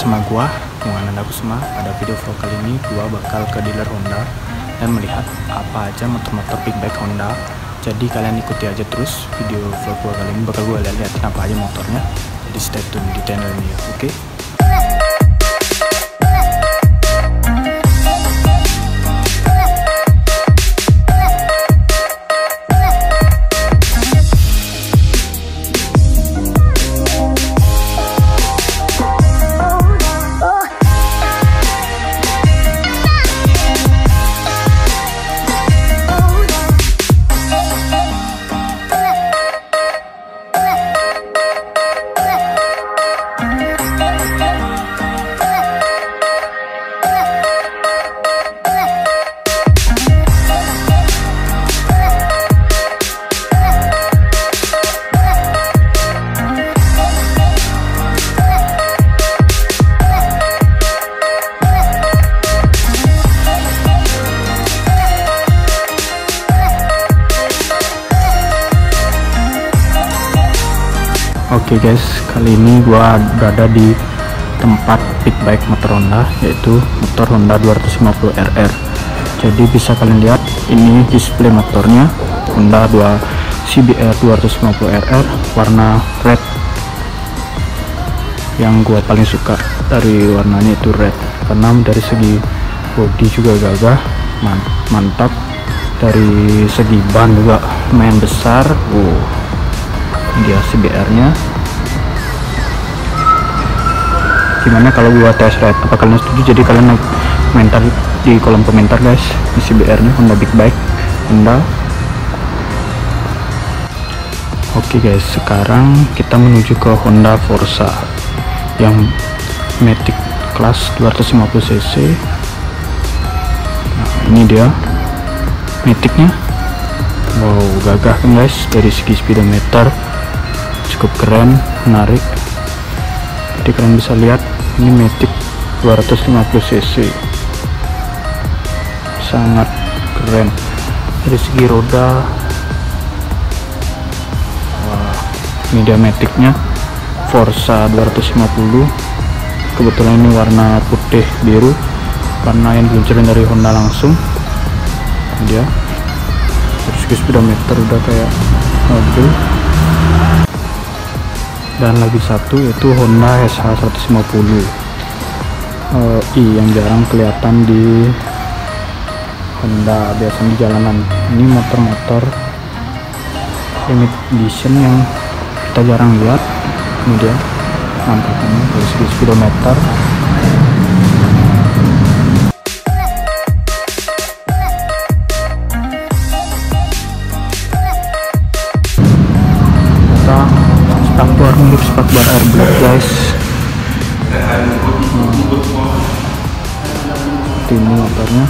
bersama gua Muhammad Kusuma. Pada video vlog kali ini gua bakal ke dealer Honda dan melihat apa aja motor-motor big bike Honda. Jadi kalian ikuti aja terus video vlog gua kali ini, bakal gua lihat apa aja motornya. Jadi stay tune di channel ini ya, oke? Oke guys, kali ini gua berada di tempat big bike motor Honda, yaitu motor Honda 250 RR. Jadi bisa kalian lihat ini display motornya Honda CBR 250 RR warna red. Yang gua paling suka dari warnanya itu red, karena dari segi bodi juga gagah, mantap. Dari segi ban juga lumayan besar. Dia CBR nya gimana kalau gua test ride, apa kalian setuju? Jadi kalian komentar di kolom komentar guys. Ini CBR nya Honda big bike Honda. Oke guys, sekarang kita menuju ke Honda Forza yang Matic kelas 250 cc. Nah, ini dia Maticnya. Wow, gagah kan guys, dari segi speedometer cukup keren, menarik. Jadi kalian bisa lihat ini Matic 250 cc, sangat keren. Dari segi roda, wah, ini dia Maticnya Forza 250. Kebetulan ini warna putih biru, warna yang diluncurin dari Honda langsung. Ini dia, dari segi speedometer udah kayak mobil. Dan lagi satu yaitu Honda SH 150 i yang jarang kelihatan di Honda, biasanya di jalanan. Ini motor-motor limited edition yang kita jarang lihat. Ini dia nampaknya dari segi speedometer. Spakbor mirip spakbor air black guys. Ini motornya.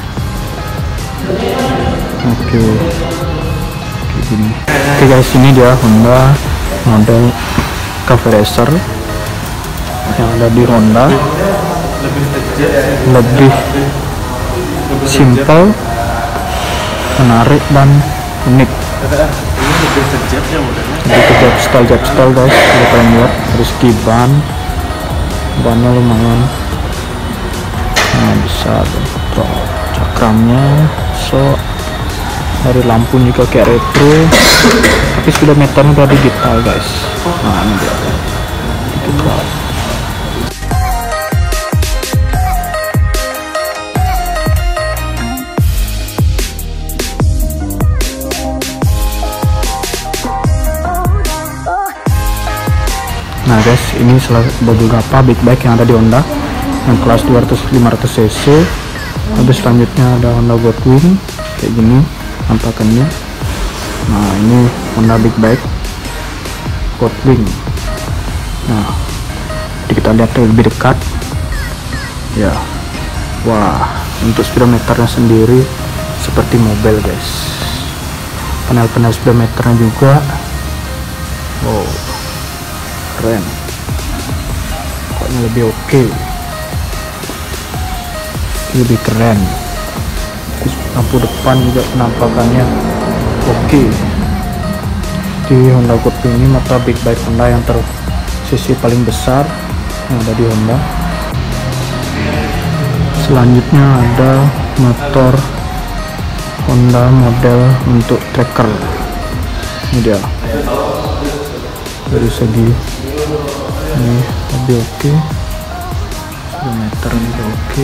Oke gini. Oke guys, ini dia Honda model Cafe Racer yang ada di Honda. Lebih simple, menarik dan unik. Jadi ke style guys, kalau kalian lihat dari segi bannya lumayan besar. Cakramnya dari lampu juga kayak retro, tapi speedometernya udah digital guys. Nah ini dia digital. Nah guys, ini salah beberapa big bike yang ada di Honda yang kelas 200-500 cc. Habis selanjutnya ada Honda Goldwing kayak gini tampakannya. Nah ini Honda big bike Goldwing. Nah jadi kita lihat lebih dekat ya. Wah, untuk speedometernya sendiri seperti mobil guys. Panel-panel speedometernya juga wow, keren, pokoknya lebih oke, lebih keren. Terus lampu depan juga penampakannya oke. Di Honda Goldwing ini motor big bike Honda yang cc paling besar yang ada di Honda. Selanjutnya ada motor Honda model untuk tracker. Ini dia dari segi ini lebih oke, speedometer juga oke.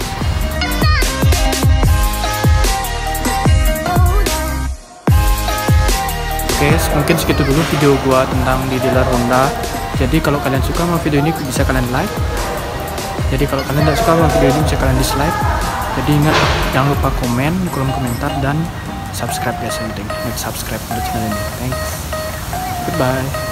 Oke, mungkin segitu dulu video gua tentang di dealer Honda. Jadi kalau kalian suka sama video ini bisa kalian like. Jadi kalau kalian tidak suka sama video ini bisa kalian dislike. Jadi ingat, jangan lupa komen di kolom komentar dan subscribe ya, penting. Subscribe untuk channel ini. Thanks. Goodbye.